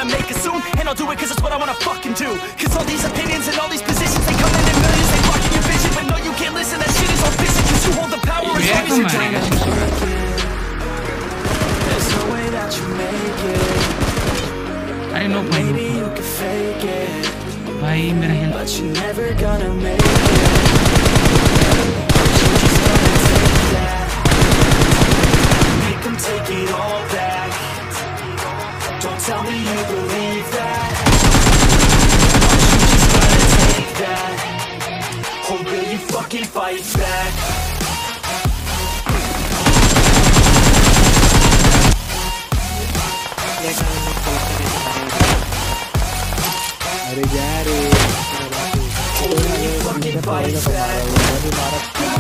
make it soon, and I'll do it cause it's what I wanna fucking do. Cause all these opinions and all these positions, they come in millions, they blocking your vision. But no, you can't listen, that shit is all fiction. Cause you hold the power as long as you're doing it. There's no way that you make it. I know maybe you can fake it, भाई मेरा health but you're never gonna make it. You're just gonna take that, make them take it all back. Don't tell me you believe that. You're just gonna take that, or will you fucking fight back? अरे यार Will you fucking fight back?